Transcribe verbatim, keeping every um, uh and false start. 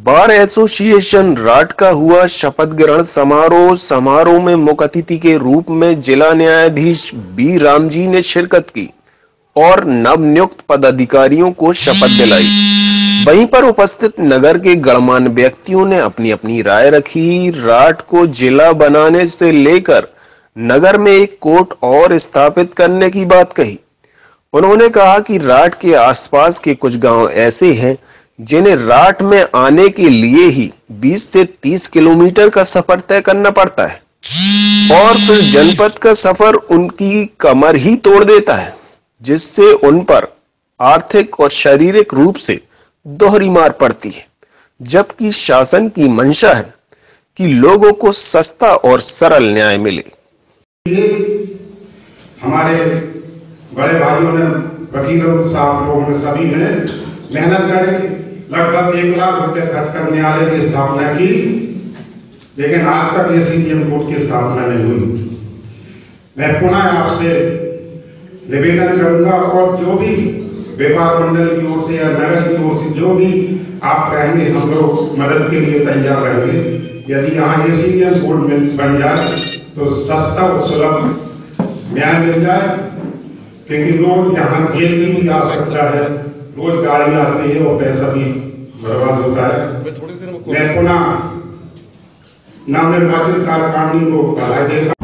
Bar association rot का हुआ शपथ ग्रहण समारोह। समारोह में मुख्य अतिथि के रूप में जिला न्यायाधीश बी रामजी ने शिरकत की और नवनियुक्त पदाधिकारियों को शपथ दिलाई। वहीं पर उपस्थित नगर के गणमान्य व्यक्तियों ने अपनी अपनी राय रखी। राट को जिला बनाने से लेकर नगर में एक कोर्ट और स्थापित करने की बात कही। उन्होंने कहा कि राट के आसपास के कुछ गांव ऐसे हैं जिन्हें राट में आने के लिए ही बीस से तीस किलोमीटर का सफर तय करना पड़ता है और फिर जनपद का सफर उनकी कमर ही तोड़ देता है, जिससे उन पर आर्थिक और शारीरिक रूप से दोहरी मार पड़ती है। जबकि शासन की मंशा है कि लोगों को सस्ता और सरल न्याय मिले। हमारे बड़े भाइयों ने, वकीलों साहब लोगों ने, सभी ने मेहनत करी, लगभग एक लाख रुपए खर्च कर न्यायालय की स्थापना की, लेकिन आज तक एसीजीएम कोर्ट की स्थापना नहीं हुई। मैं पुनः आपसे निवेदन करूंगा और जो भी व्यापार मंडल की ओर से या नगर की ओर से जो भी आप कहेंगे, हम लोग मदद के लिए तैयार रहेंगे। यदि यहाँ एसीजीएम कोर्ट बन जाए तो सस्ता और सुलभ न्याय मिल जाए, क्योंकि रोज यहाँ जेल भी आ सकता है, रोज गाड़ी आती है और पैसा भी बर्बाद होता है। मैं पुनः नवनिर्वाचित कार्यकारिणी को बधाई देता हूं।